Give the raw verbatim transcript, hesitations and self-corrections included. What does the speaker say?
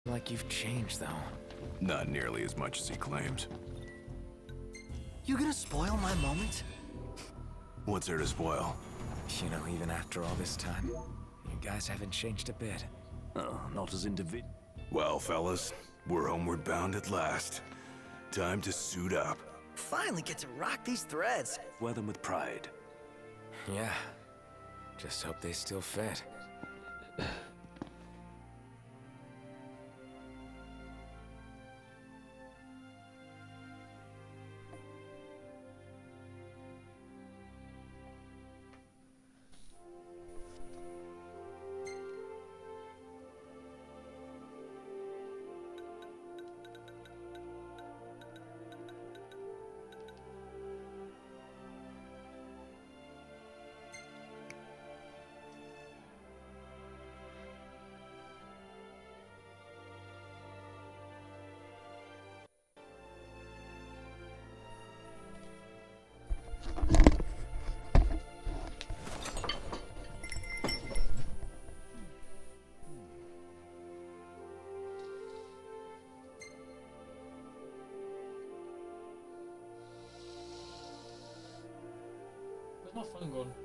Like you've changed, though. Not nearly as much as he claims. You gonna spoil my moment? What's there to spoil? You know, even after all this time, you guys haven't changed a bit. Oh, not as individ- Well, fellas, we're homeward bound at last. Time to suit up. Finally get to rock these threads. Wear them with pride. Yeah. Just hope they still fit. Where's my phone gone?